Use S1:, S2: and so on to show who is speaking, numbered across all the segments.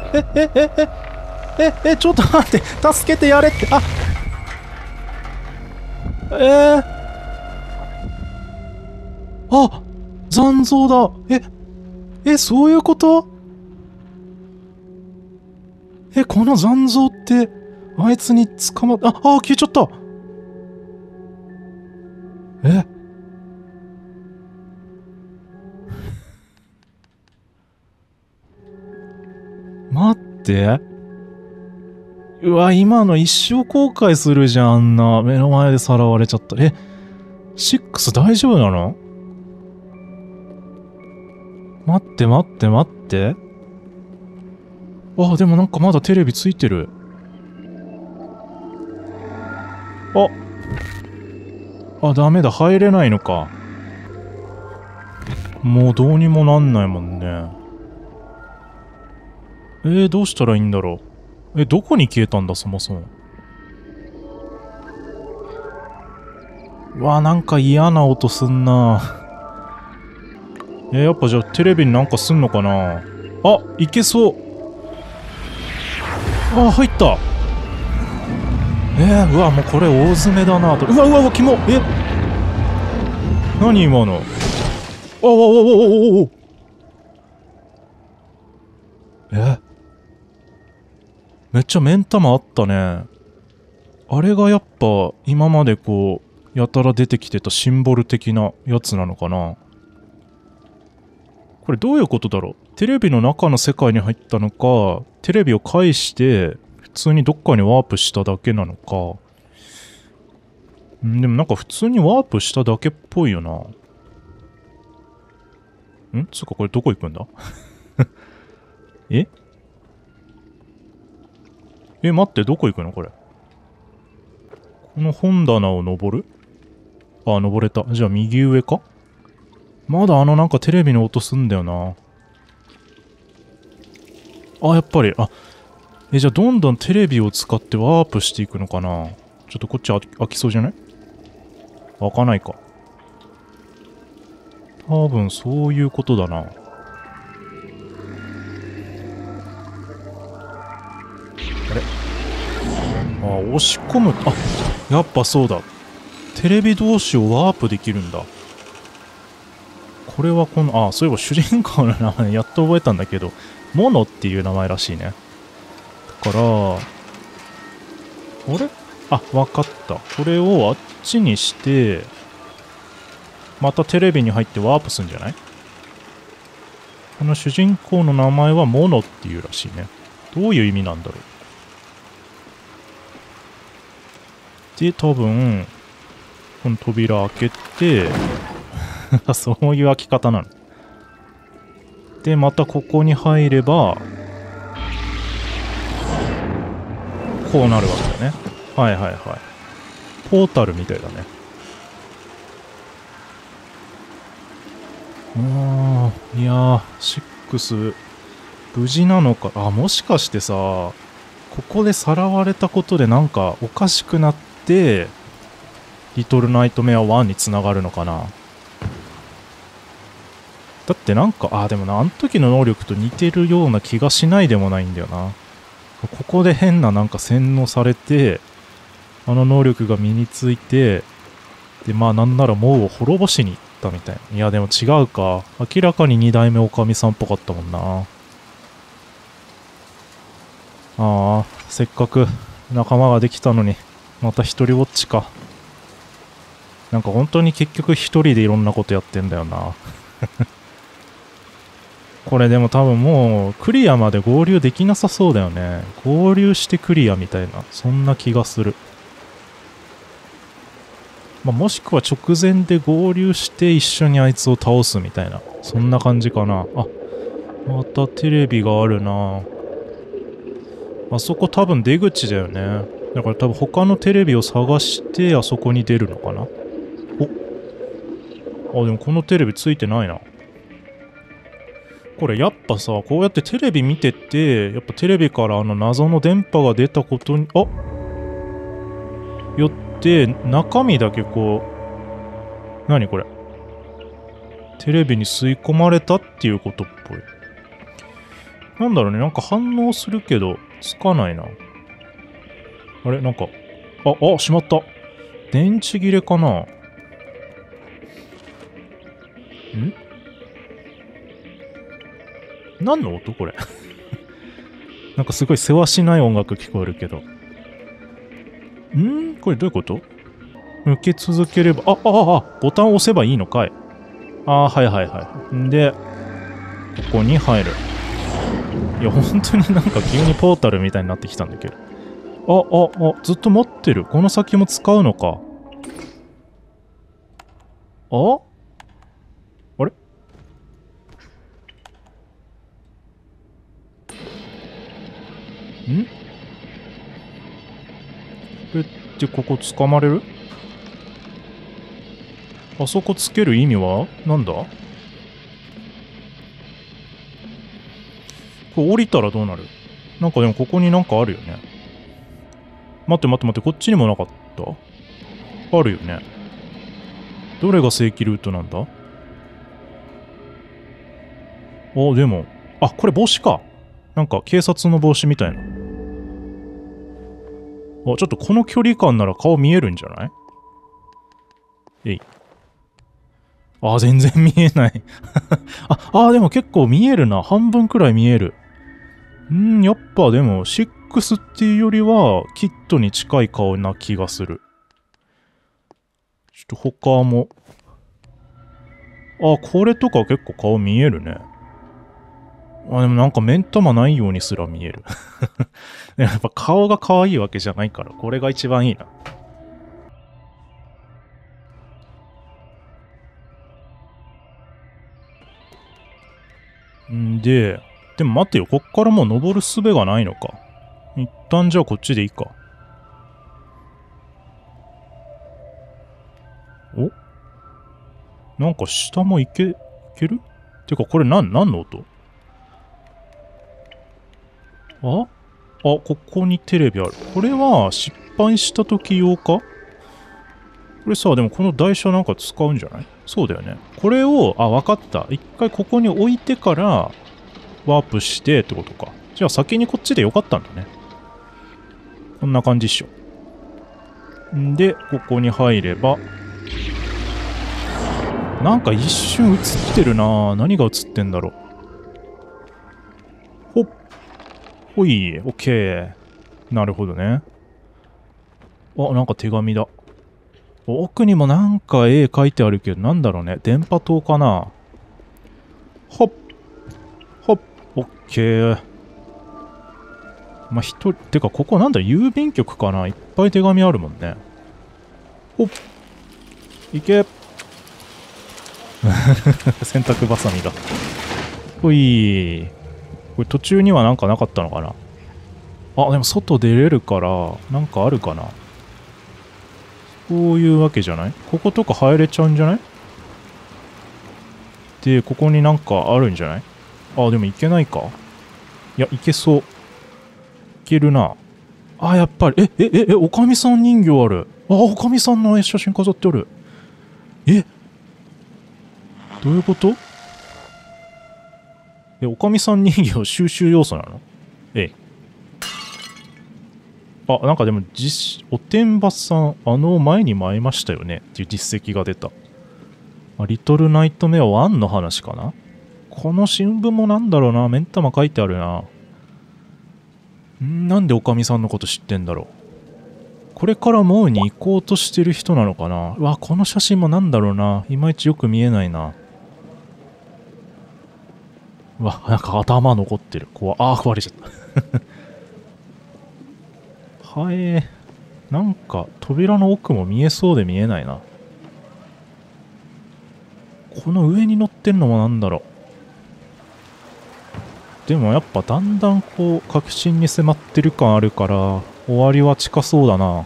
S1: ちょっと待って、助けてやれって、あ、あ、残像だ。そういうこと？この残像って、あいつに捕まっ、消えちゃった。待って。うわ、今の一生後悔するじゃん、あんな。目の前でさらわれちゃった。シックス大丈夫なの？待って待って待って。でもなんかまだテレビついてる。ダメだ、入れないのか。もうどうにもなんないもんね。どうしたらいいんだろう。どこに消えたんだ、そもそも。うわ、なんか嫌な音すんな。やっぱじゃあテレビになんかすんのかな。いけそう。入った。うわ、もうこれ大詰めだなと。うわ、キモ。何今の。めっちゃ目ん玉あったね。あれがやっぱ今までこうやたら出てきてたシンボル的なやつなのかな。これどういうことだろう。テレビの中の世界に入ったのか、テレビを介して普通にどっかにワープしただけなのか。でもなんか普通にワープしただけっぽいよな。つうかこれどこ行くんだ待って、どこ行くのこれ。この本棚を登る？登れた。じゃあ右上か？まだなんかテレビの音すんだよな。やっぱり。じゃあどんどんテレビを使ってワープしていくのかな。ちょっとこっち開きそうじゃない？開かないか。多分そういうことだな。押し込む。やっぱそうだ。テレビ同士をワープできるんだ。これはそういえば主人公の名前やっと覚えたんだけど、モノっていう名前らしいね。だから、わかった。これをあっちにして、またテレビに入ってワープするんじゃない？この主人公の名前はモノっていうらしいね。どういう意味なんだろう。で、多分、この扉開けて、そういう開き方なの。で、またここに入れば、こうなるわけだね。はい。ポータルみたいだね。いやー、6、無事なのか。もしかしてさ、ここでさらわれたことでなんかおかしくなって、リトルナイトメア1につながるのかな。だってなんか、でもな、あの時の能力と似てるような気がしないでもないんだよな。ここで変ななんか洗脳されて、あの能力が身について、で、なんならもう滅ぼしに行ったみたいな。いや、でも違うか。明らかに二代目おかみさんっぽかったもんな。せっかく仲間ができたのに、また一人ぼっちか。なんか本当に結局一人でいろんなことやってんだよな。これでも多分もうクリアまで合流できなさそうだよね。合流してクリアみたいな、そんな気がする。もしくは直前で合流して一緒にあいつを倒すみたいな、そんな感じかな。またテレビがあるな。あそこ多分出口だよね。だから多分他のテレビを探してあそこに出るのかな。でもこのテレビついてないな。これやっぱさ、こうやってテレビ見てて、やっぱテレビから謎の電波が出たことによって中身だけこう、何これ、テレビに吸い込まれたっていうことっぽい。 なんだろうね、なんか反応するけど、つかないな。あれなんか、しまった。電池切れかな。何の音これ。なんかすごいせわしない音楽聞こえるけど。これどういうこと？受け続ければ、ボタンを押せばいいのかい。はいはいはい。んで、ここに入る。いや、本当になんか急にポータルみたいになってきたんだけど。ずっと持ってる。この先も使うのか。あれで、ここ掴まれる？あそこつける意味はなんだ？これ降りたらどうなる？なんかでもここになんかあるよね。待って、こっちにもなかった？あるよね。どれが正規ルートなんだ？でも、これ帽子か。なんか警察の帽子みたいな。ちょっとこの距離感なら顔見えるんじゃない？全然見えない。でも結構見えるな。半分くらい見える。やっぱでも、6っていうよりは、キットに近い顔な気がする。ちょっと他も。これとか結構顔見えるね。でもなんか目ん玉ないようにすら見える。やっぱ顔が可愛いわけじゃないから、これが一番いいな。でも待ってよ、こっからもう登る術がないのか。一旦じゃあこっちでいいか。なんか下もいける？てかこれ何の音？ここにテレビある。これは失敗した時用か？これさ、でもこの台車なんか使うんじゃない？そうだよね。これを、わかった。一回ここに置いてからワープしてってことか。じゃあ先にこっちでよかったんだね。こんな感じっしょ。で、ここに入れば、なんか一瞬映ってるな。何が映ってんだろう。ほい、オッケー。なるほどね。なんか手紙だ。奥にもなんか絵描いてあるけど、なんだろうね。電波塔かな。ほっ。オッケー。てかここなんだ、郵便局かな。いっぱい手紙あるもんね。ほっ。いけ。洗濯バサミだ。ほい。これ途中にはなんかなかったのかな。でも外出れるから、なんかあるかな。こういうわけじゃない？こことか入れちゃうんじゃない？で、ここになんかあるんじゃない？でもいけないか。いや、いけそう。いけるな。やっぱり。おかみさん人形ある。おかみさんの写真飾ってある。どういうこと？おかみさん人形収集要素なの？なんかでもおてんばさん、前にも会いましたよねっていう実績が出た。リトルナイトメア1の話かな。この新聞もなんだろうな、目ん玉書いてあるな。なんでおかみさんのこと知ってんだろう。これからモウに行こうとしてる人なのかな。この写真もなんだろうな、いまいちよく見えないな。なんか頭残ってる。壊れちゃったなんか扉の奥も見えそうで見えないな。この上に乗ってんのもなんだろう。でもやっぱだんだん確信に迫ってる感あるから終わりは近そうだな。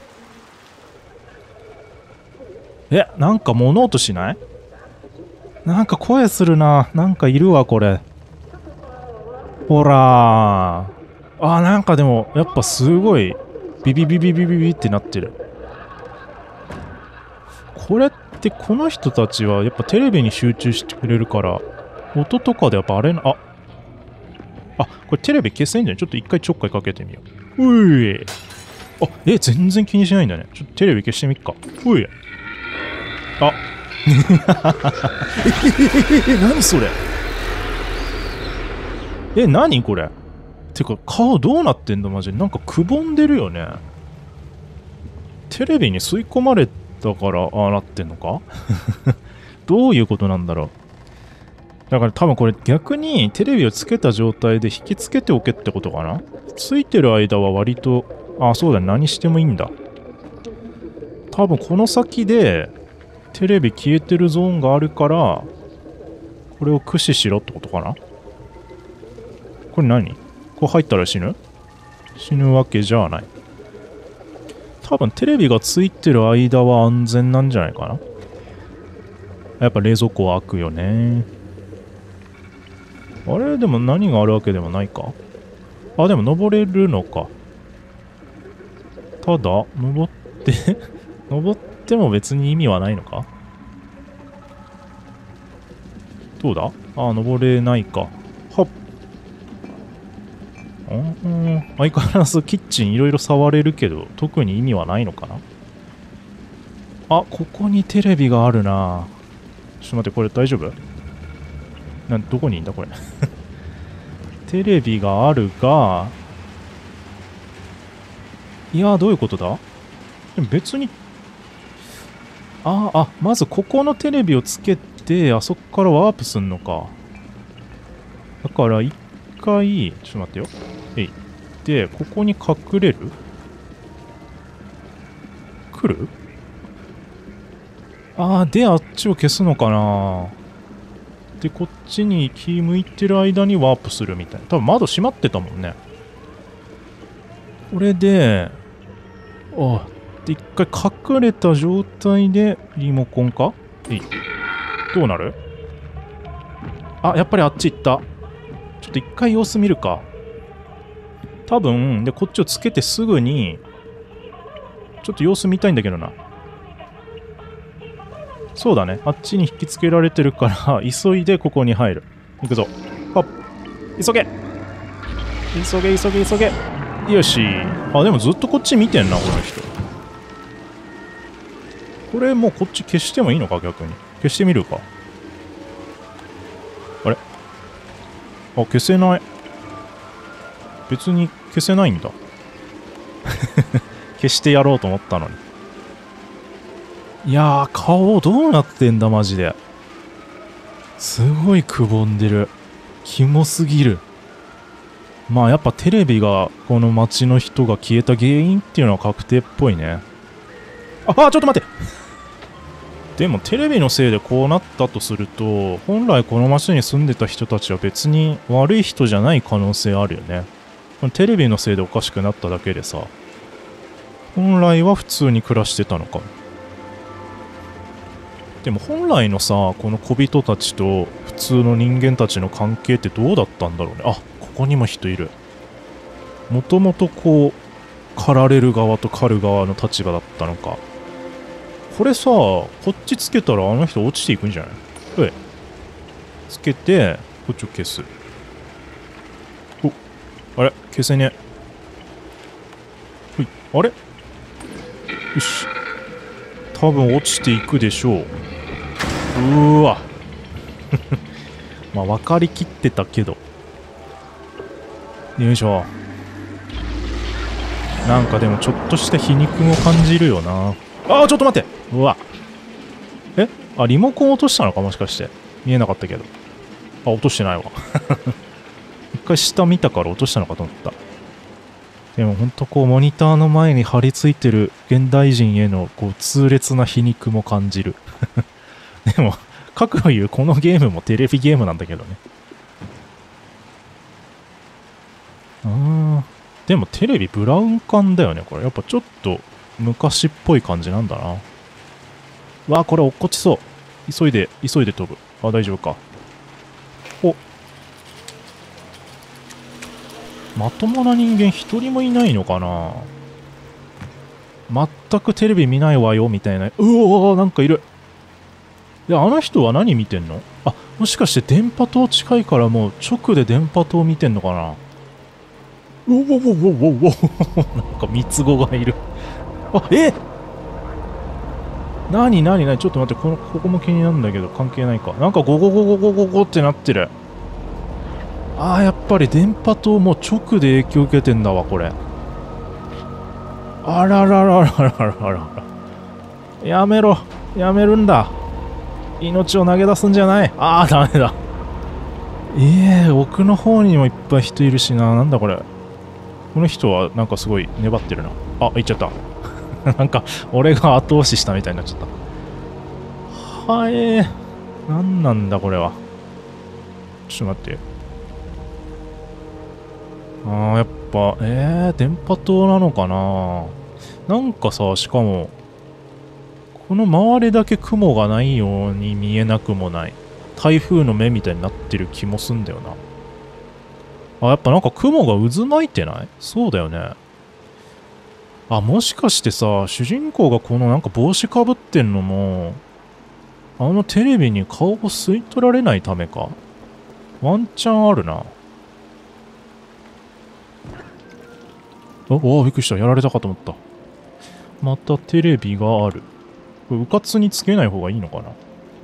S1: なんか物音しない？なんか声するな。なんかいるわこれ。ほらなんかでもやっぱすごいビビビビビビビってなってる。これってこの人たちはやっぱテレビに集中してくれるから音とかでやっぱあ、これテレビ消せんじゃん。ちょっと一回ちょっかいかけてみよう。うい。あ、全然気にしないんだね。ちょっとテレビ消してみっか。うい。あ。何それ。何これ。てか、顔どうなってんだマジで。なんかくぼんでるよね。テレビに吸い込まれたからああなってんのか。どういうことなんだろう。だから多分これ逆にテレビをつけた状態で引きつけておけってことかな。ついてる間は割と、あ、そうだね、何してもいいんだ。多分この先でテレビ消えてるゾーンがあるから、これを駆使しろってことかな。これ何？これ入ったら死ぬ？死ぬわけじゃない。多分テレビがついてる間は安全なんじゃないかな。やっぱ冷蔵庫は開くよね。あれでも何があるわけでもないか。あ、でも登れるのか。ただ、登って登っても別に意味はないのか。どうだ。あ、登れないか。はっ。相変わらずキッチンいろいろ触れるけど、特に意味はないのかな。あ、ここにテレビがあるな。ちょっと待って、これ大丈夫？どこにいんだこれ。テレビがあるが、いや、どういうことだ？でも別に、まずここのテレビをつけて、あそこからワープすんのか。だから一回、ちょっと待ってよ。で、ここに隠れる？来る？で、あっちを消すのかな。で、こっちに気向いてる間にワープするみたいな。多分窓閉まってたもんね。これで、で、一回隠れた状態でリモコンか？どうなる？やっぱりあっち行った。ちょっと一回様子見るか。多分、で、こっちをつけてすぐに、ちょっと様子見たいんだけどな。そうだね。あっちに引きつけられてるから、急いでここに入る。行くぞ。はっ。急げ急げよし。でもずっとこっち見てんな、この人。これもうこっち消してもいいのか、逆に。消してみるか。あれ？消せない。別に消せないんだ。消してやろうと思ったのに。いやー、顔どうなってんだ、マジで。すごいくぼんでる。キモすぎる。まあやっぱテレビがこの街の人が消えた原因っていうのは確定っぽいね。ちょっと待って。でもテレビのせいでこうなったとすると、本来この街に住んでた人たちは別に悪い人じゃない可能性あるよね。テレビのせいでおかしくなっただけでさ、本来は普通に暮らしてたのかも。でも本来のさ、この小人たちと普通の人間たちの関係ってどうだったんだろうね。ここにも人いる。もともとこう狩られる側と狩る側の立場だったのか。これさ、こっちつけたらあの人落ちていくんじゃない？つけてこっちを消す。あれ消せねえ。あれ？よし、多分落ちていくでしょう。わまあ分かりきってたけど。よいしょ。なんかでもちょっとした皮肉も感じるよな。ちょっと待って。うわ。リモコン落としたのかもしかして。見えなかったけど。落としてないわ。一回下見たから落としたのかと思った。でもほんとこうモニターの前に張り付いてる現代人へのこう痛烈な皮肉も感じる。でも、かくいうこのゲームもテレビゲームなんだけどね。でもテレビブラウン管だよね、これ。やっぱちょっと昔っぽい感じなんだな。これ落っこちそう。急いで飛ぶ。大丈夫か。まともな人間一人もいないのかな。全くテレビ見ないわよ、みたいな。なんかいる。あの人は何見てんの？ もしかして電波塔近いからもう直で電波塔見てんのかな。うおおおおおおなんか三つ子がいる。あ、なにちょっと待って、ここも気になるんだけど関係ないか。なんかゴゴゴゴゴゴゴってなってる。あー、やっぱり電波塔も直で影響受けてんだわ、これ。あらららららららら。やめろ。やめるんだ。命を投げ出すんじゃない。ああ、ダメだ。奥の方にもいっぱい人いるしな。なんだこれ。この人はなんかすごい粘ってるな。あ、行っちゃった。なんか、俺が後押ししたみたいになっちゃった。なんなんだこれは。ちょっと待って。やっぱ、電波塔なのかな。なんかさ、しかも、この周りだけ雲がないように見えなくもない。台風の目みたいになってる気もすんだよな。やっぱなんか雲が渦巻いてない？そうだよね。もしかしてさ、主人公がこのなんか帽子かぶってんのも、テレビに顔を吸い取られないためか？ワンチャンあるな。びっくりした。やられたかと思った。またテレビがある。これ、うかつにつけない方がいいのかな？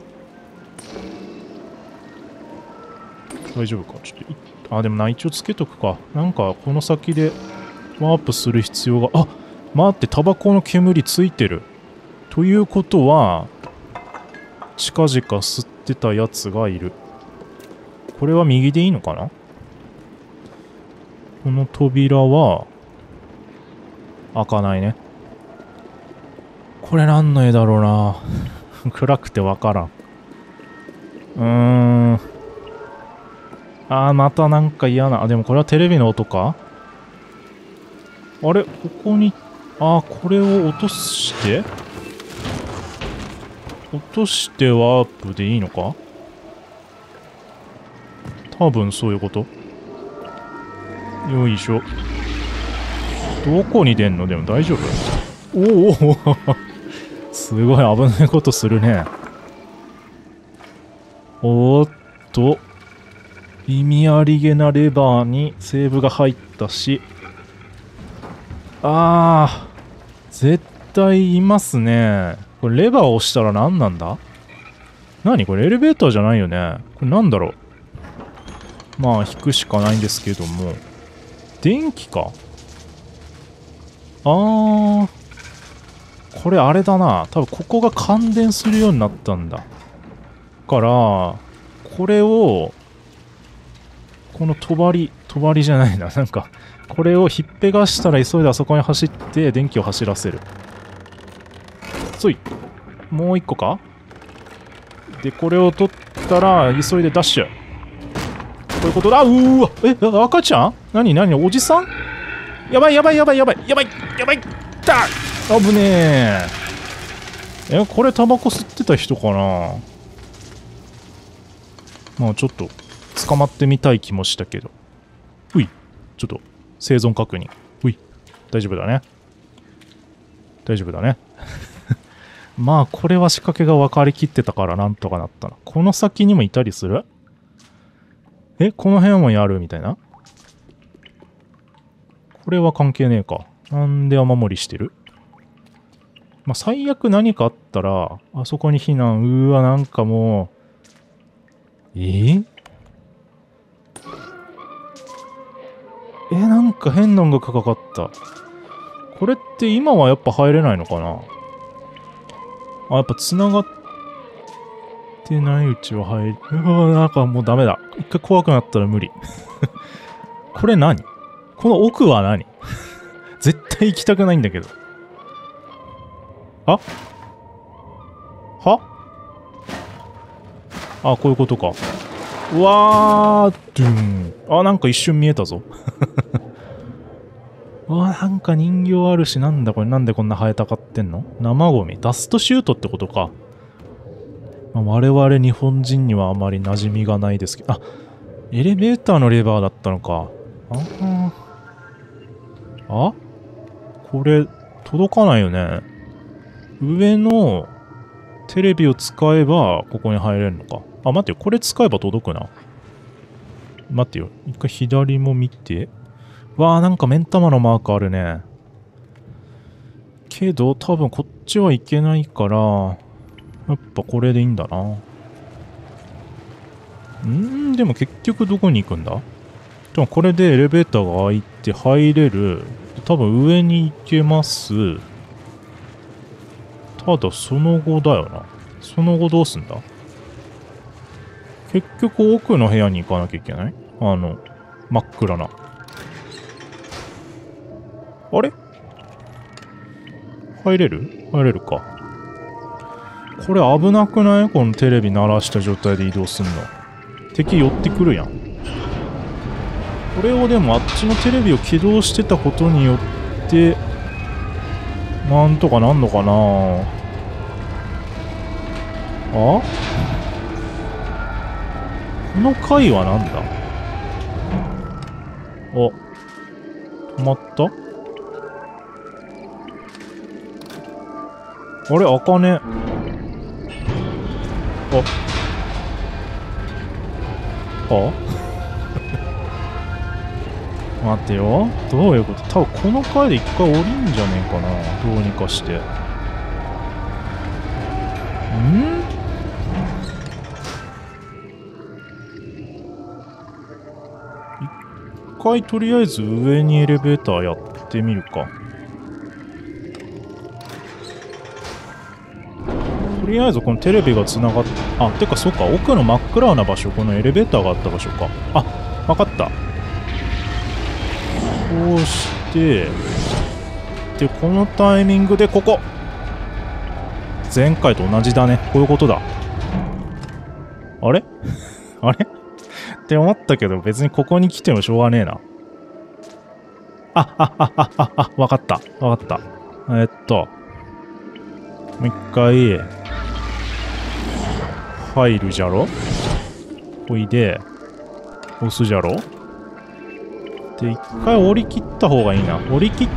S1: 大丈夫か？ちょっと、でもな、一応つけとくか。なんか、この先でワープする必要が、待って、タバコの煙ついてる。ということは、近々吸ってたやつがいる。これは右でいいのかな？この扉は、開かないね。これ何の絵だろうな。暗くてわからん。またなんか嫌な。でもこれはテレビの音か？あれここに、これを落としてワープでいいのか？多分そういうこと。よいしょ。どこに出んの？でも大丈夫？おおすごい危ないことするね。おーっと、意味ありげなレバーにセーブが入ったし、絶対いますね。これレバーを押したら何なんだ？何これエレベーターじゃないよね。これなんだろう。まあ引くしかないんですけども。電気か？これあれだな。多分ここが感電するようになったんだ。から、これを、この帳じゃないな。なんか、これをひっぺがしたら急いであそこに走って電気を走らせる。もう一個か？で、これを取ったら急いでダッシュ。こういうことだ。赤ちゃん？何おじさん？やばい危ねえ。これタバコ吸ってた人かな？まあちょっと捕まってみたい気もしたけど。ちょっと生存確認。大丈夫だね。まあこれは仕掛けが分かりきってたからなんとかなったな。この先にもいたりする？この辺もやるみたいな？これは関係ねえか。なんで雨漏りしてる？まあ最悪何かあったら、あそこに避難。なんかもう、なんか変な音楽かかった。これって今はやっぱ入れないのかな？やっぱ繋がってないうちは入る。なんかもうダメだ。一回怖くなったら無理。これ何？この奥は何？絶対行きたくないんだけど。こういうことか。ドゥーン。なんか一瞬見えたぞ。なんか人形あるし、なんだこれ、なんでこんな生えたかってんの？生ゴミ。ダストシュートってことか。我々日本人にはあまり馴染みがないですけど。エレベーターのレバーだったのか。これ、届かないよね。上のテレビを使えば、ここに入れるのか。 あ、待ってよ。これ使えば届くな。待ってよ。一回左も見て。わあ、なんか目ん玉のマークあるね。けど、多分こっちはいけないから、やっぱこれでいいんだな。でも結局どこに行くんだ？でもこれでエレベーターが開いて入れる。多分上に行けます。ただその後だよな。その後どうすんだ？結局奥の部屋に行かなきゃいけない？真っ暗な。あれ？入れるか。これ危なくない？このテレビ鳴らした状態で移動すんの。敵寄ってくるやん。これをでもあっちのテレビを起動してたことによってなんとかなんのかな。あ？この階はなんだ？止まった？あれ開かねえ。待ってよ。どういうこと？多分この階で一回降りんじゃねえかな。どうにかして。一回とりあえず上にエレベーターやってみるか。とりあえずこのテレビがつながって、あ、てかそっか、奥の真っ暗な場所、このエレベーターがあった場所か。あ、わかった。こうして、で、このタイミングでここ。前回と同じだね。こういうことだ。あれあれって思ったけど、別にここに来てもしょうがねえな。わかった。もう一回、入るじゃろ？ほいで、押すじゃろ？で、一回降り切った方がいいな。降り切って、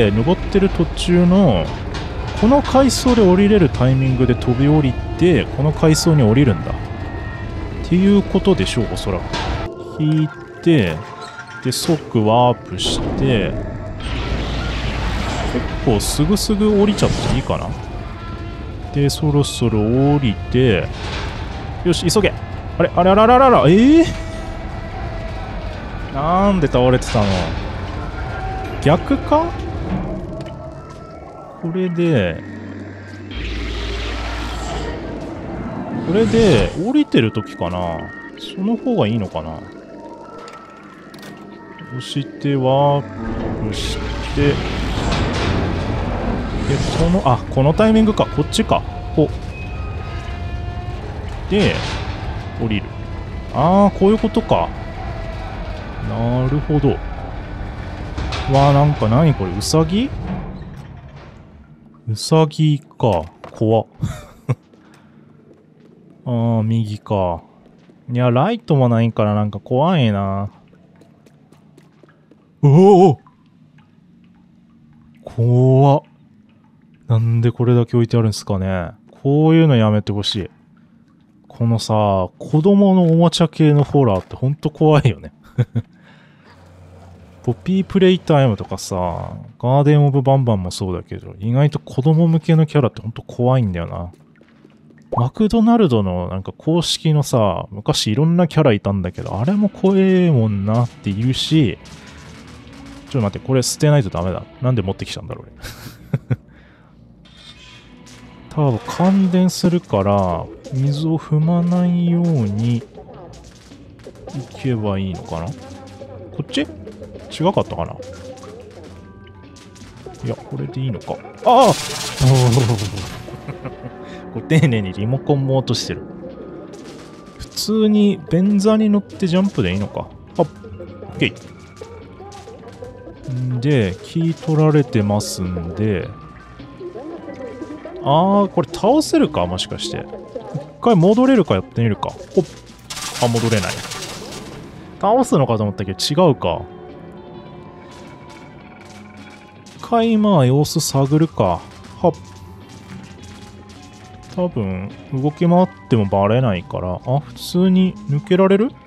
S1: 登ってる途中の、この階層で降りれるタイミングで飛び降りて、この階層に降りるんだ。っていうことでしょう、おそらく。引いて、で、即ワープして、結構すぐ降りちゃっていいかな。で、そろそろ降りて、よし、急げ。あら、なんで倒れてたの？逆か？これで、降りてる時かな？その方がいいのかな？押してワープして、で、このタイミングか。こっちか。で、降りる。こういうことか。なるほど。なんか何これ、ウサギか。怖っ。右か。いや、ライトもないからなんか怖いな。怖っ。なんでこれだけ置いてあるんすかね。こういうのやめてほしい。このさ、子供のおもちゃ系のホラーってほんと怖いよね。ポピープレイタイムとかさ、ガーデンオブバンバンもそうだけど、意外と子供向けのキャラってほんと怖いんだよな。マクドナルドのなんか公式のさ、昔いろんなキャラいたんだけど、あれも怖えもんなって言うし、ちょっと待って、これ捨てないとダメだ。なんで持ってきたんだろう、俺。多分感電するから、水を踏まないように行けばいいのかな？こっち？違かったかな？いや、これでいいのか。これ丁寧にリモコンも落としてる。普通に便座に乗ってジャンプでいいのか。オッケー。で、キー取られてますんで、これ倒せるか？もしかして。一回戻れるかやってみるか。戻れない。倒すのかと思ったけど違うか。一回様子探るか。 多分、動き回ってもバレないから、あ、普通に抜けられる？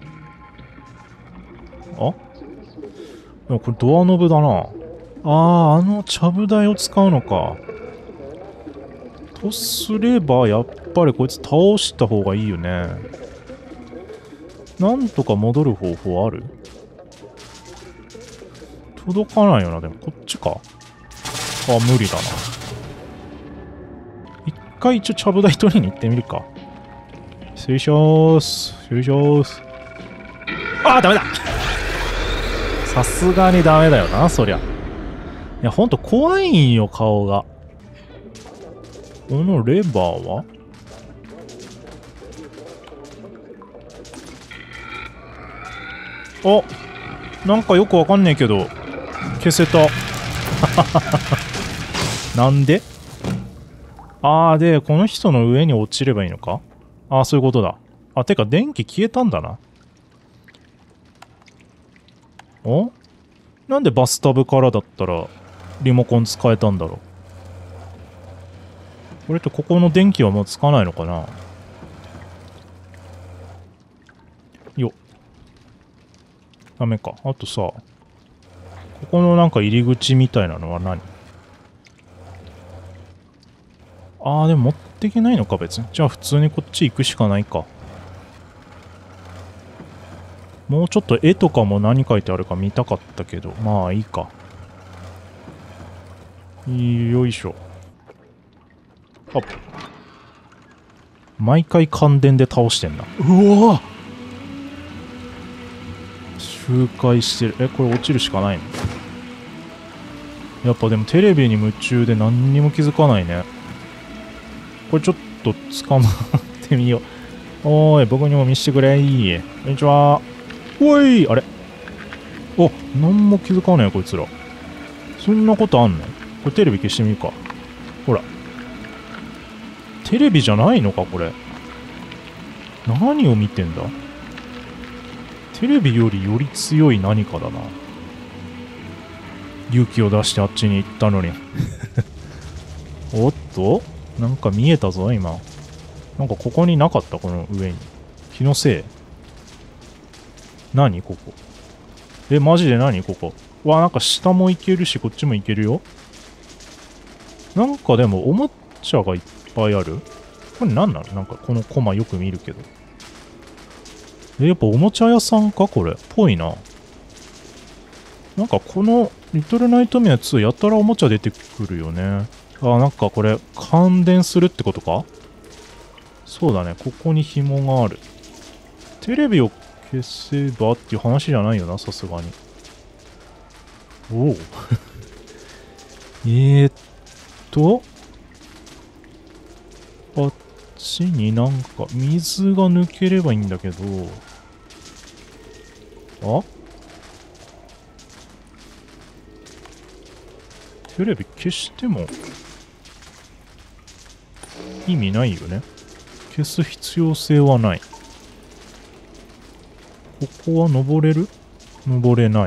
S1: あ？でもこれドアノブだな。あのちゃぶ台を使うのか。とすれば、やっぱりこいつ倒した方がいいよね。なんとか戻る方法ある？届かないよな、でも。こっちか。あ、無理だな。一回一応ちゃぶ台取りに行ってみるか。失礼します。失礼します。あー、ダメだ。さすがにダメだよな、そりゃ。いや、ほんと怖いんよ、顔が。このレバーは？あ、なんかよくわかんねえけど、消せた。なんで？で、この人の上に落ちればいいのか？そういうことだ。てか、電気消えたんだな。なんでバスタブからだったら、リモコン使えたんだろう。これってここの電気はもうつかないのかな？よ。ダメか。あとさ、ここのなんか入り口みたいなのは何？でも持っていけないのか別に。じゃあ普通にこっち行くしかないか。もうちょっと絵とかも何書いてあるか見たかったけど、まあいいか。よいしょ。毎回感電で倒してんな。うわ！周回してる。これ落ちるしかないの？やっぱでもテレビに夢中で何にも気づかないね。これちょっと捕まってみよう。おーい、僕にも見せてくれー。こんにちは。おい、あれ？なんも気づかねえこいつら。そんなことあんの？これテレビ消してみるか。ほら。テレビじゃないのかこれ。何を見てんだ？テレビよりより強い何かだな。勇気を出してあっちに行ったのに。おっと？なんか見えたぞ今。なんかここになかった？この上に。気のせい。何ここ。マジで何ここ。なんか下も行けるし、こっちも行けるよ。なんかでも、おもちゃがいっぱいある。これ何なの？なんかこのコマよく見るけど。やっぱおもちゃ屋さんかこれ。ぽいな。なんかこの、リトルナイトメア2やたらおもちゃ出てくるよね。なんかこれ、感電するってことか？そうだね。ここに紐がある。テレビを消せばっていう話じゃないよな、さすがに。おお。あっちになんか水が抜ければいいんだけど、テレビ消しても意味ないよね。消す必要性はない。ここは登れる？登れない。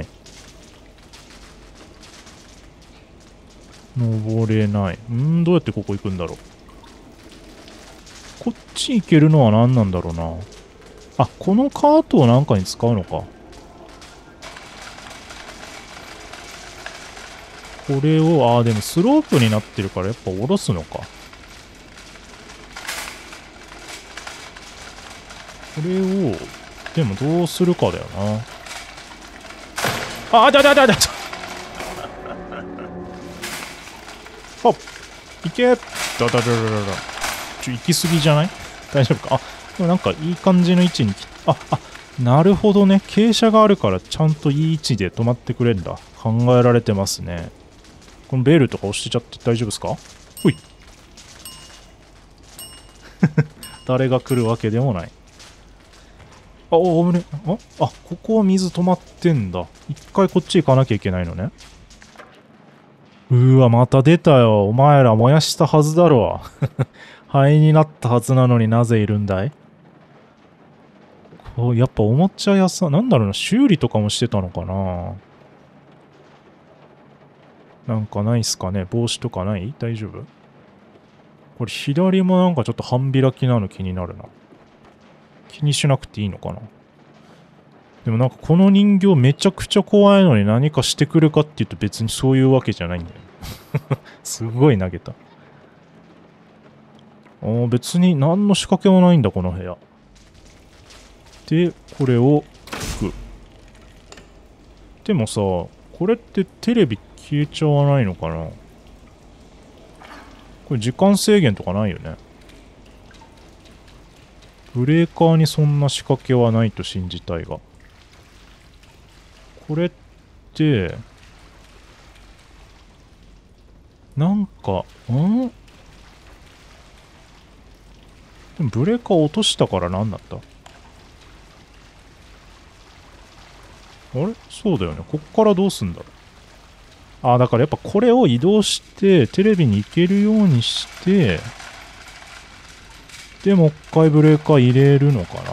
S1: 登れない。どうやってここ行くんだろう。こっち行けるのは何なんだろうな。このカートをなんかに使うのか。これを、でもスロープになってるからやっぱ下ろすのか。これを、でもどうするかだよな。だいけ行き過ぎじゃない？大丈夫か？でもなんかいい感じの位置になるほどね。傾斜があるからちゃんといい位置で止まってくれるんだ。考えられてますね。このベルとか押してちゃって大丈夫ですか？ほい。誰が来るわけでもない。危ね。ここは水止まってんだ。一回こっち行かなきゃいけないのね。また出たよ。お前ら燃やしたはずだろ。灰になったはずなのになぜいるんだい？やっぱおもちゃ屋さん、なんだろうな、修理とかもしてたのかな？なんかないっすかね？帽子とかない？大丈夫？ これ左もなんかちょっと半開きなの気になるな。気にしなくていいのかな。でもなんかこの人形めちゃくちゃ怖いのに何かしてくるかっていうと別にそういうわけじゃないんだよ。すごい投げた。別に何の仕掛けもないんだこの部屋。で、これを引く。でもさ、これってテレビ消えちゃわないのかな。これ時間制限とかないよね。ブレーカーにそんな仕掛けはないと信じたいが。これって、なんか、でもブレーカー落としたから何だった？あれそうだよね。こっからどうすんだろう。だからやっぱこれを移動してテレビに行けるようにしてでもう一回ブレーカー入れるのかな。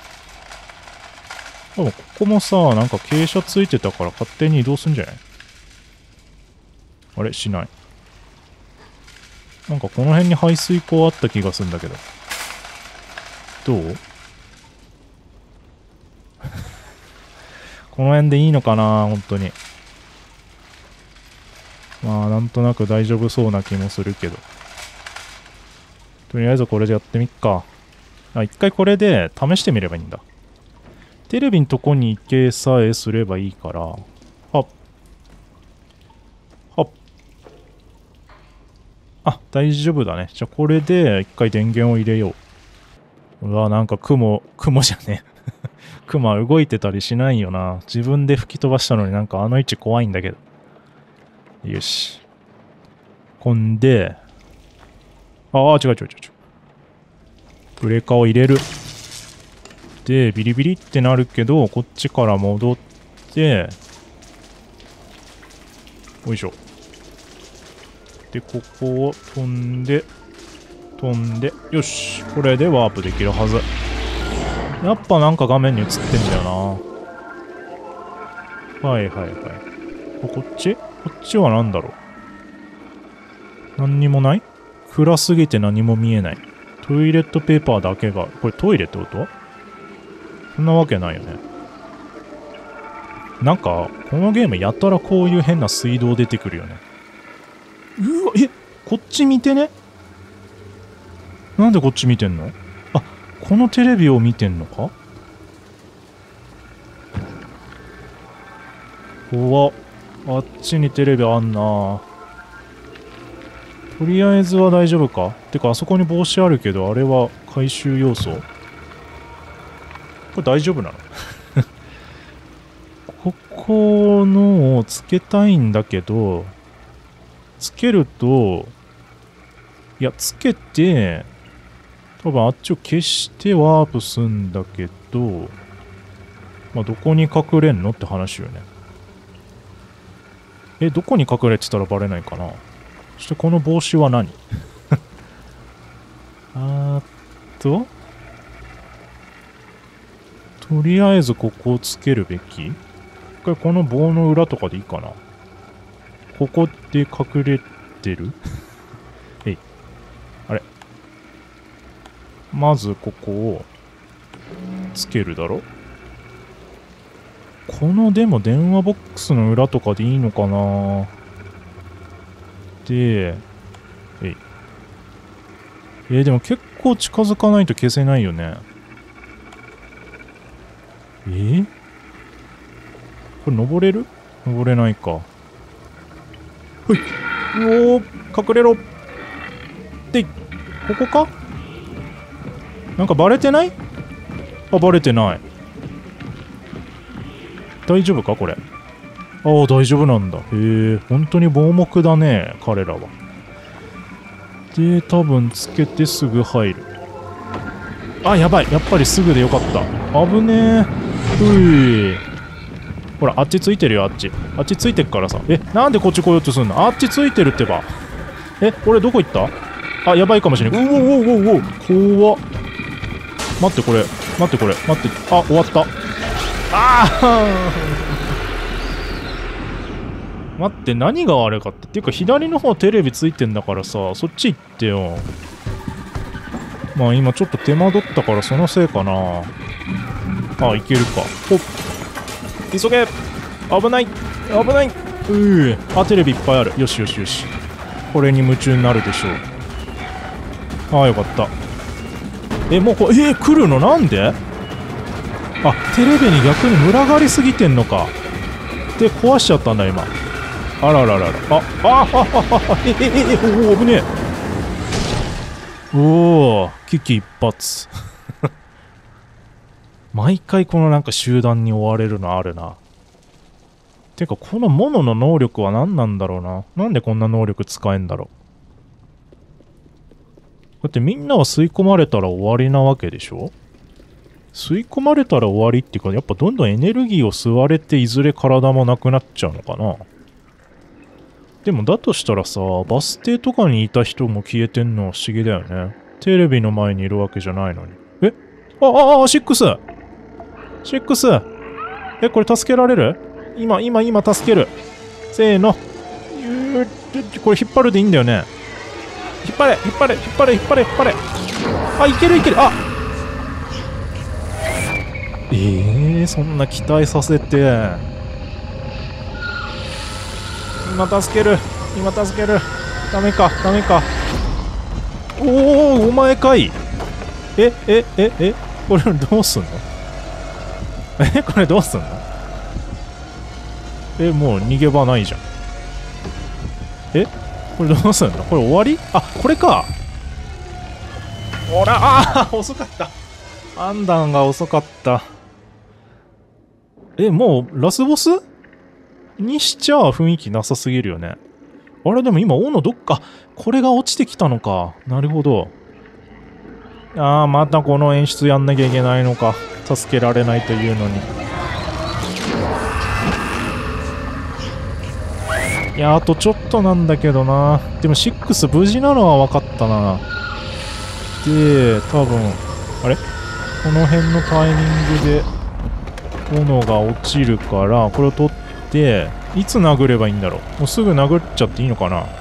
S1: でもここもさ、なんか傾斜ついてたから勝手に移動すんじゃない？あれしない。なんかこの辺に排水溝あった気がするんだけど。どう？この辺でいいのかな本当に。まあなんとなく大丈夫そうな気もするけど。とりあえずこれでやってみっか。一回これで試してみればいいんだ。テレビのとこに行けさえすればいいから。はっ。はっ。大丈夫だね。じゃあこれで一回電源を入れよう。うわ、なんか雲じゃねえ。雲動いてたりしないよな。自分で吹き飛ばしたのになんかあの位置怖いんだけど。よし。ほんで、違う。ブレーカーを入れる。で、ビリビリってなるけど、こっちから戻って、よいしょ。で、ここを飛んで、よし。これでワープできるはず。やっぱなんか画面に映ってんだよな。はい。こっちは何だろう。何にもない？暗すぎて何も見えない。トイレットペーパーだけが。これトイレってこと？そんなわけないよね。なんか、このゲームやたらこういう変な水道出てくるよね。うわ、こっち見てね。なんでこっち見てんの？このテレビを見てんのか？怖っ。あっちにテレビあんな。とりあえずは大丈夫か？てか、あそこに帽子あるけど、あれは回収要素？これ大丈夫なの？ここのをつけたいんだけど、つけると、いや、つけて、多分あっちを消してワープすんだけど、まあ、どこに隠れんのって話よね。どこに隠れてたらバレないかな。そしてこの帽子は何？とりあえずここをつけるべき？この棒の裏とかでいいかな。ここって隠れてる？あれ。まずここをつけるだろ。このでも電話ボックスの裏とかでいいのかな。で、でも結構近づかないと消せないよね。これ登れる？登れないか。はい。うおー、隠れろ。で、ここか？なんかバレてない？バレてない。大丈夫かこれ。大丈夫なんだ。へえ、本当に盲目だね、彼らは。で、多分つけてすぐ入る。やばい。やっぱりすぐでよかった。危ねえ。ほら、あっちついてるよ、あっちついてっからさ。なんでこっち来ようとすんの？あっちついてるってば。俺どこ行った？やばいかもしれない。うお怖っ。待って、これ。終わった。待って、何が悪かったっていうか、左の方テレビついてんだからさ、そっち行ってよ。 まあ今ちょっと手間取ったからそのせいかな。あ、いけるか。ほっ。急げ。危ない。危ない。あ、テレビいっぱいある。よしよしよし。これに夢中になるでしょう。ああ、よかった。もう来るのなんで？あ、テレビに逆に群がりすぎてんのか。で、壊しちゃったんだ、今。あらららら。お危ねえ。おお、危機一髪。毎回このなんか集団に追われるのあるな。てか、このモノの能力は何なんだろうな。なんでこんな能力使えんだろう。だってみんなは吸い込まれたら終わりなわけでしょ？吸い込まれたら終わりっていうか、やっぱどんどんエネルギーを吸われていずれ体もなくなっちゃうのかな。でもだとしたらさ、バス停とかにいた人も消えてんのは不思議だよね。テレビの前にいるわけじゃないのに。シックスこれ助けられる？今助ける。せーの。これ引っ張るでいいんだよね。引っ張れ。あ、いける。あ、そんな期待させて。今助ける。ダメか。お前かい。これどうすんの？もう逃げ場ないじゃん。これどうすんの？これ終わり？あ、これか。遅かった。判断が遅かった。もうラスボスにしちゃ雰囲気なさすぎるよね。あれでも今、斧どっか、これが落ちてきたのか。なるほど。またこの演出やんなきゃいけないのか。助けられないというのに。いや、あとちょっとなんだけどな。でも6無事なのは分かったな。で、多分、あれ？この辺のタイミングで斧が落ちるから、これを取って、いつ殴ればいいんだろう。もうすぐ殴っちゃっていいのかな。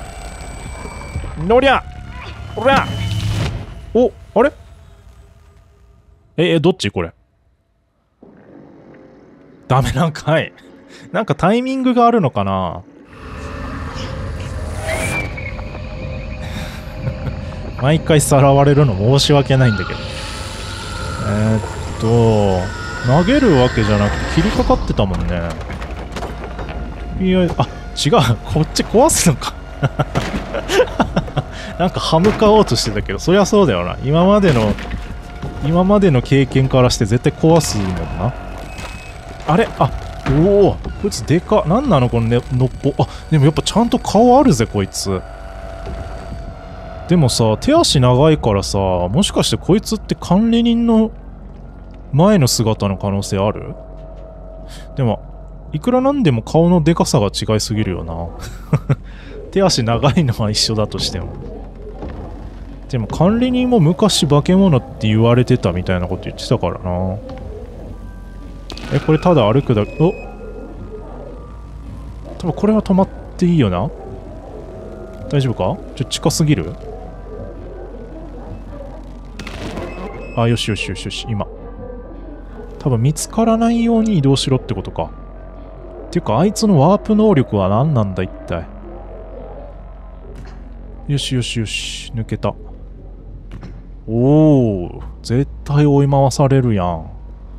S1: のりゃ！おら！あれ？どっちこれ。ダメなんかい。なんかタイミングがあるのかな。毎回さらわれるの申し訳ないんだけど。投げるわけじゃなくて切りかかってたもんね。いや、違う。こっち壊すのか。なんか歯向かおうとしてたけど、そりゃそうだよな。今までの経験からして絶対壊すもんな。あれ？こいつでか。なんなのこののっぽ。でもやっぱちゃんと顔あるぜ、こいつ。でもさ、手足長いからさ、もしかしてこいつって管理人の前の姿の可能性ある？でも、いくらなんでも顔のでかさが違いすぎるよな。手足長いのは一緒だとしても。でも管理人も昔化け物って言われてたみたいなこと言ってたからな。これただ歩くだけ。多分これは止まっていいよな。大丈夫か？近すぎる？よし。今。多分見つからないように移動しろってことか。っていうか、あいつのワープ能力は何なんだ一体。よし。抜けた。絶対追い回されるやん。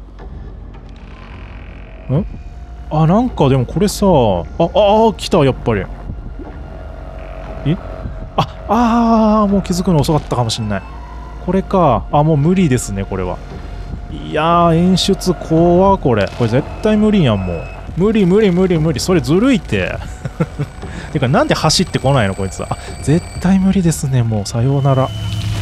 S1: なんかでもこれさ、来た、やっぱり。もう気づくの遅かったかもしんない。これか。もう無理ですね、これは。いやー、演出怖これ絶対無理やん、もう。無理。それずるいって。てか、なんで走ってこないの、こいつは。絶対無理ですね、もう。さようなら。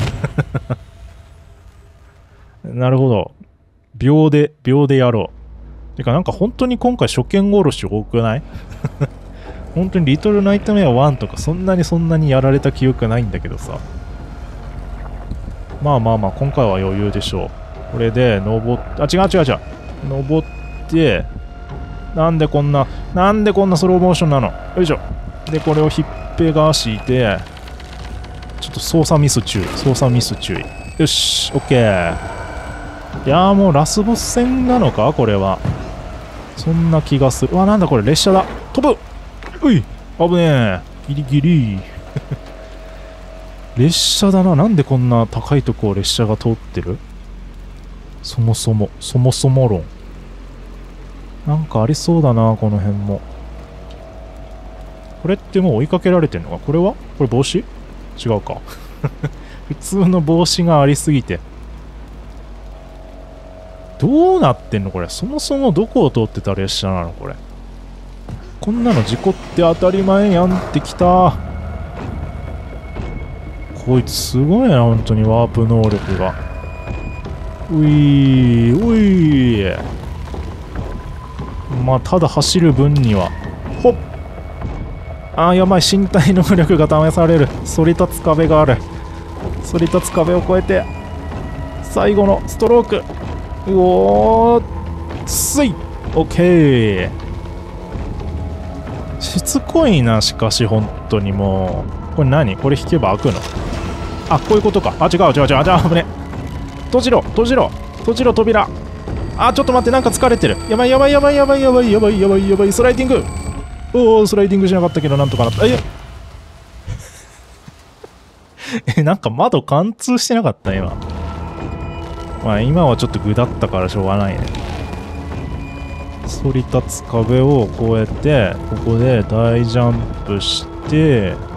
S1: なるほど。秒でやろう。てか、なんか本当に今回初見殺し多くない？本当にリトルナイトメア1とかそんなにやられた記憶ないんだけどさ。まあ、今回は余裕でしょう。これで、違う。登って、なんでこんなスローモーションなの？よいしょ。で、これをひっぺがして、 ちょっと操作ミス注意。操作ミス注意。よし、オッケー。いやーもうラスボス戦なのかこれは。そんな気がする。うわ、なんだこれ、列車だ。飛ぶ。うい、危ねえ。ギリギリ。列車だな。なんでこんな高いとこを列車が通ってる？そもそも論。なんかありそうだな、この辺も。これってもう追いかけられてんのか？これは？これ帽子？違うか。普通の帽子がありすぎて。どうなってんのこれ。そもそもどこを通ってた列車なのこれ。こんなの事故って当たり前やんってきた。こいつすごいな、本当にワープ能力が。ういー、ういー。まあ、ただ走る分には。ほっ。あー、やばい、身体能力が試される。反り立つ壁がある。反り立つ壁を越えて、最後のストローク。うおー、つい。オッケー。しつこいな、しかし、本当にもう。これ何？これ引けば開くの？あ、こういうことか。あ、違う。あ、じゃあ、危ね。閉じろ、扉。あ、ちょっと待って、なんか疲れてる。やばい。スライディング。おー、スライディングしなかったけど、なんとかなった。なんか窓貫通してなかった今。まあ、今はちょっと具だったからしょうがないね。反り立つ壁を越えて、ここで大ジャンプして、で、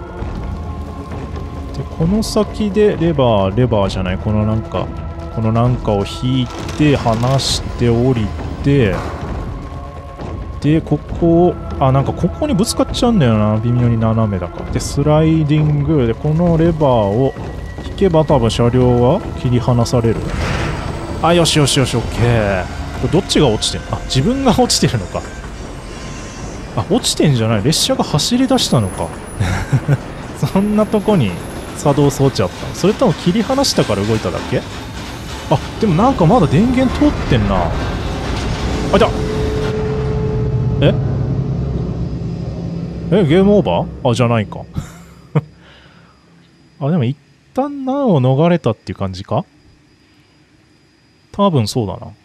S1: この先でレバーじゃない、このなんかを引いて、離して降りて、で、ここを、あ、なんかここにぶつかっちゃうんだよな。微妙に斜めだから。で、スライディングで、このレバーを引けば多分車両は切り離される。あ、よし、オッケー。これどっちが落ちてんの？あ、自分が落ちてるのか。あ、落ちてんじゃない。列車が走り出したのか。そんなとこに作動装置あったの？それとも切り離したから動いただけ？あ、でもなんかまだ電源通ってんな。あ、じゃゲームオーバー？あ、じゃないか。あ、でも一旦難を逃れたっていう感じか？多分そうだな。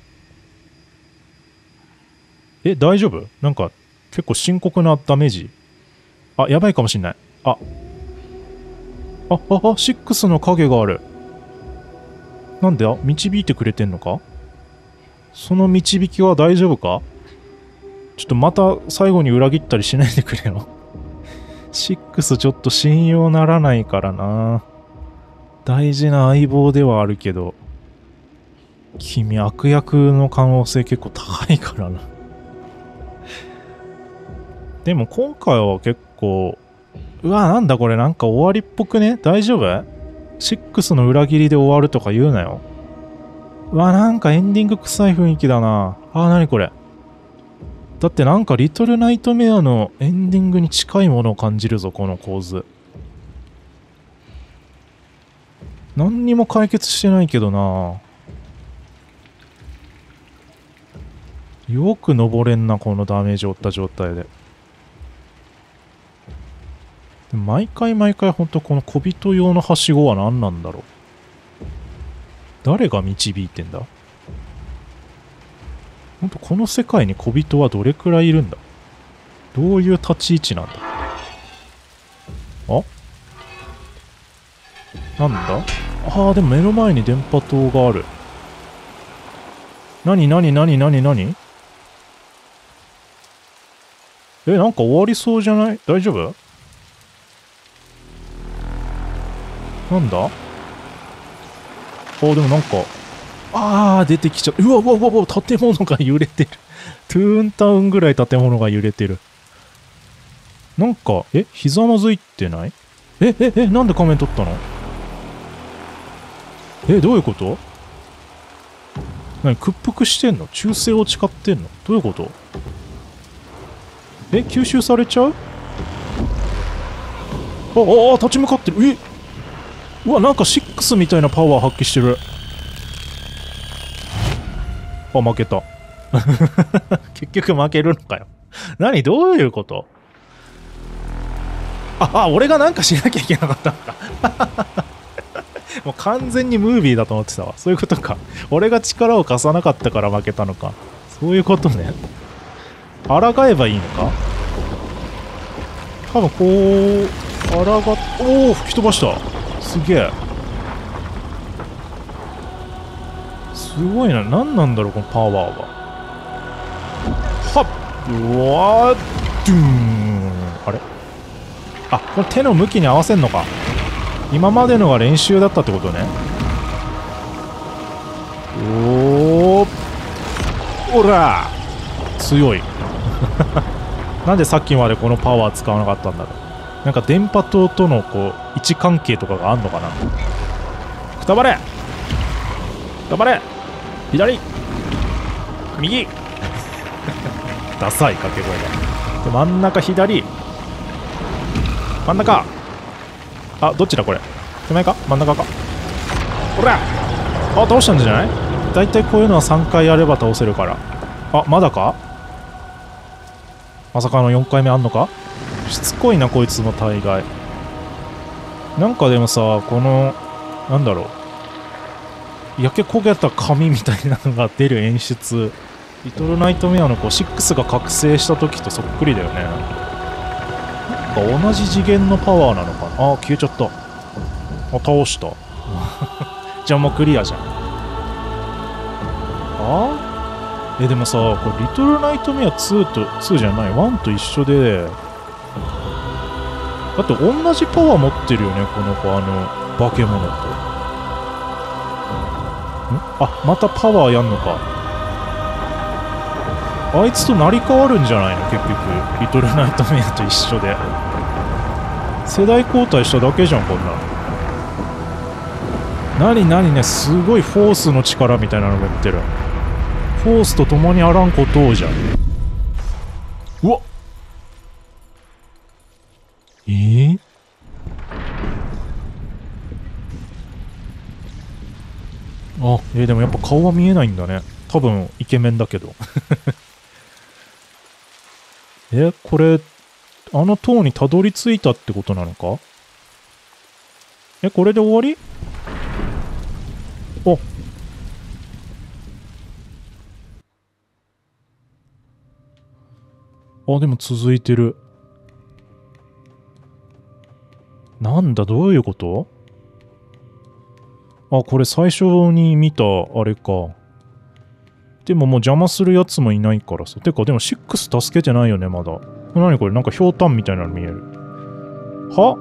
S1: 大丈夫？なんか結構深刻なダメージ。あ、やばいかもしんない。6の影がある。なんで導いてくれてんのか？その導きは大丈夫か？ちょっとまた最後に裏切ったりしないでくれよ。6ちょっと信用ならないからな。大事な相棒ではあるけど、君悪役の可能性結構高いからな。でも今回は結構、うわ、なんだこれ、なんか終わりっぽくね？大丈夫？ 6 の裏切りで終わるとか言うなよ。うわ、なんかエンディング臭い雰囲気だな。あ、なにこれ。だってなんかリトルナイトメアのエンディングに近いものを感じるぞ、この構図。何にも解決してないけどな。よく登れんな、このダメージを負った状態で。毎回ほんとこの小人用のはしごは何なんだろう。誰が導いてんだ？ほんとこの世界に小人はどれくらいいるんだ？どういう立ち位置なんだ？なんだ？でも目の前に電波塔がある。なになんか終わりそうじゃない？大丈夫？なんだ？でもなんか、出てきちゃう。うわ、建物が揺れてる。トゥーンタウンぐらい建物が揺れてる。なんか、ひざまずいてない？なんで仮面取ったの？どういうこと？屈服してんの？忠誠を誓ってんの？どういうこと？吸収されちゃう？立ち向かってる。うわ、なんか6みたいなパワー発揮してる。負けた。結局負けるのかよ。どういうこと？ 俺がなんかしなきゃいけなかったのか。もう完全にムービーだと思ってたわ。そういうことか。俺が力を貸さなかったから負けたのか。そういうことね。抗えばいいのか。多分こう、おお、吹き飛ばした。すげえ。すごいな。何なんだろう、このパワーは。はっ、うわー、ドゥーン。あれ、あ、これ手の向きに合わせんのか。今までのが練習だったってことね。おー、おら強い。なんでさっきまでこのパワー使わなかったんだろう。なんか電波塔とのこう位置関係とかがあんのかな。くたばれ、くたばれ、左、右。ダサい掛け声が。で真ん中、左、真ん中。あ、どっちだこれ。手前か真ん中か。ほら、あ、倒したんじゃない。だいたいこういうのは3回やれば倒せるから。あ、まだか。まさかの4回目あんのか。しつこいなこいつも大概。なんかでもさ、このなんだろう、焼け焦げた紙みたいなのが出る演出、リトルナイトメアのこう6が覚醒した時とそっくりだよね。なんか同じ次元のパワーなのかな。あ、消えちゃった。あ、倒した。じゃあもうクリアじゃん。でもさ、これリトルナイトメア2じゃない、1と一緒で、だって同じパワー持ってるよね、この子、化け物と。あ、またパワーやんのか。あいつと成り代わるんじゃないの結局。リトルナイトメアと一緒で。世代交代しただけじゃん、こんなの。何ね、すごいフォースの力みたいなのが言ってる。フォースと共にあらんことをじゃん。うわっ、でもやっぱ顔は見えないんだね。多分イケメンだけど。これあの塔にたどり着いたってことなのか。これで終わり。でも続いてる。なんだ、どういうこと。これ最初に見たあれか。でももう邪魔するやつもいないからさ。てかでも6助けてないよねまだ。何これ、なんかひょうたんみたいなの見える。は、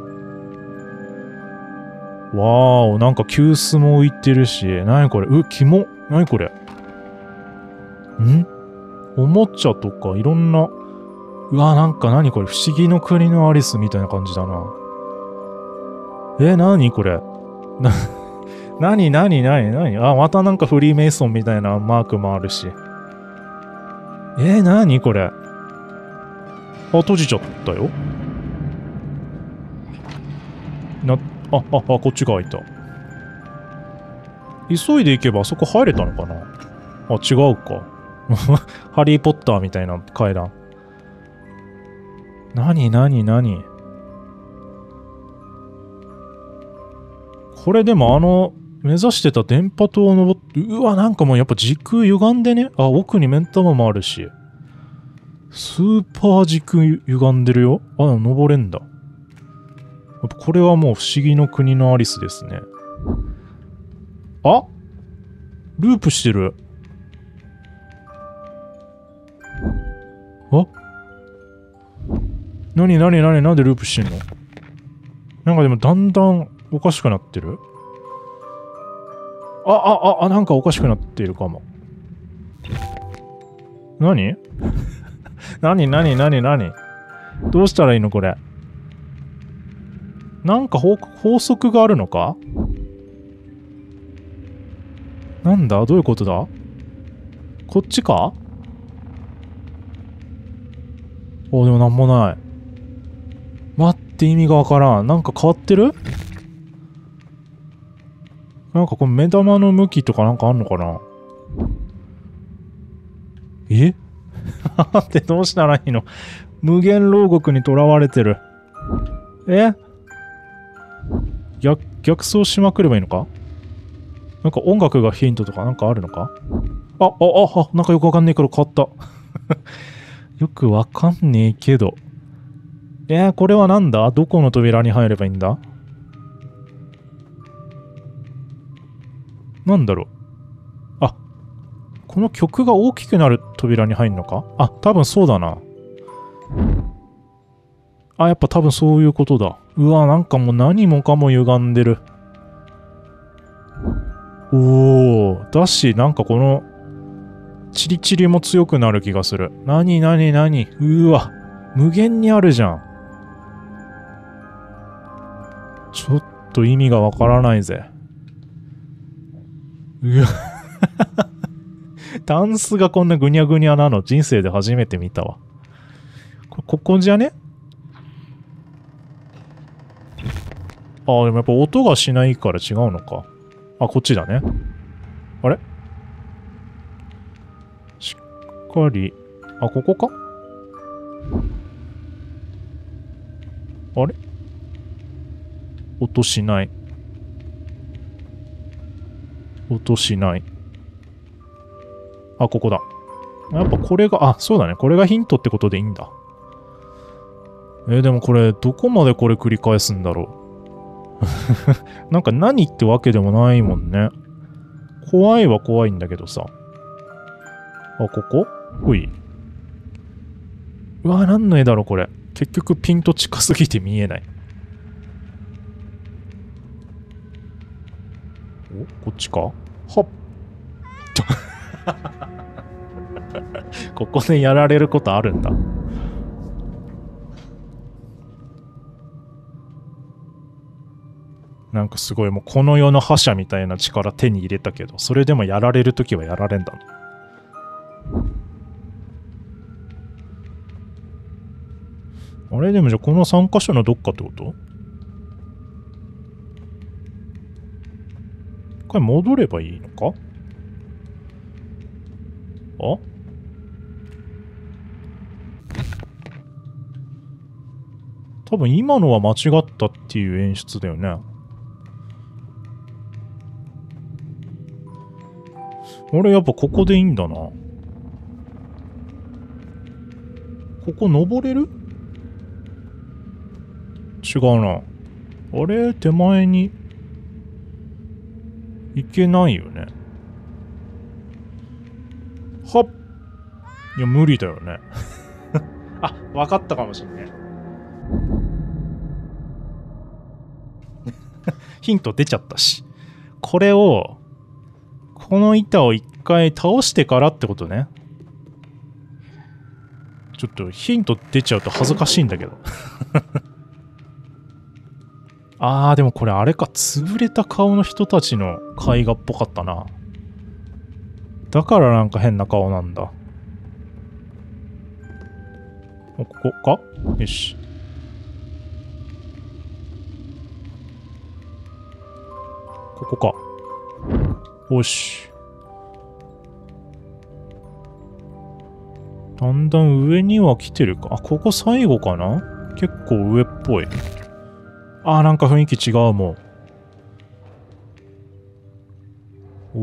S1: わーお、なんか急須も浮いてるし。何これ、キモ。何これ。おもちゃとかいろんな。うわ、なんか何これ、不思議の国のアリスみたいな感じだな。何これ。何またなんかフリーメイソンみたいなマークもあるし。何これ。閉じちゃったよ。こっちが開いた。急いで行けばあそこ入れたのかな。違うか。ハリーポッターみたいな階段。何これでも目指してた電波塔を登って、うわ、なんかもうやっぱ時空歪んでね。奥に目ん玉もあるし。スーパー時空歪んでるよ。登れんだ。これはもう不思議の国のアリスですね。ループしてる。なんでループしてんの。なんかでもだんだんおかしくなってる。なんかおかしくなっているかも。何どうしたらいいのこれ。なんか法則があるのか。なんだ、どういうことだ。こっちか。でもなんもない。待って、意味がわからん。なんか変わってる。なんかこの目玉の向きとかなんかあんのかな。ってどうしたらいいの。無限牢獄に囚われてる。 え逆走しまくればいいのか？なんか音楽がヒントとかなんかあるのか？なんかよくわかんねえから変わった。よくわかんねえけど。これはなんだ？どこの扉に入ればいいんだ？なんだろう。この曲が大きくなる扉に入るのか？多分そうだな。やっぱ多分そういうことだ。うわ、なんかもう何もかも歪んでる。だし、なんかこの、チリチリも強くなる気がする。なにうわ、無限にあるじゃん。ちょっと意味がわからないぜ。うわ。タンスがこんなぐにゃぐにゃなの人生で初めて見たわ。ここじゃね？でもやっぱ音がしないから違うのか。こっちだね。あれ？しっかり。ここか？あれ？音しない。音しない。ここだ。やっぱこれが、そうだね。これがヒントってことでいいんだ。でもこれ、どこまでこれ繰り返すんだろう。なんか何ってわけでもないもんね。怖いは怖いんだけどさ。ここ？ほい。うわ、何の絵だろこれ。結局ピント近すぎて見えない。こっちか？はっ。ここでやられることあるんだ。なんかすごいもうこの世の覇者みたいな力手に入れたけど、それでもやられるときはやられんだな。あれでもじゃあこの3箇所のどっかってこと？一回戻ればいいのか？多分今のは間違ったっていう演出だよね。俺やっぱここでいいんだな。ここ登れる？違うな。あれ手前に行けないよね。はっ。いや無理だよね。わかったかもしんね。ヒント出ちゃったし。これを、この板を一回倒してからってことね。ちょっとヒント出ちゃうと恥ずかしいんだけど。でもこれあれか、潰れた顔の人たちの絵画っぽかったな。だからなんか変な顔なんだ。ここか？よし。ここか。よし。だんだん上には来てるか。ここ最後かな？結構上っぽい。なんか雰囲気違うもん。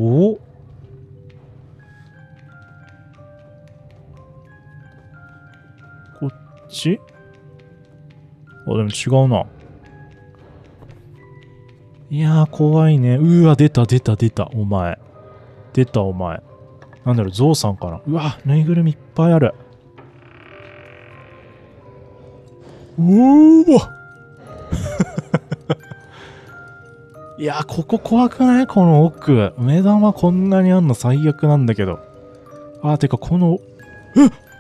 S1: こっち？でも違うな。いやー、怖いね。出た、お前。お前。なんだろう、ゾウさんかな。ぬいぐるみいっぱいある。いやー、ここ怖くない？この奥。目玉こんなにあんの最悪なんだけど。てか、この、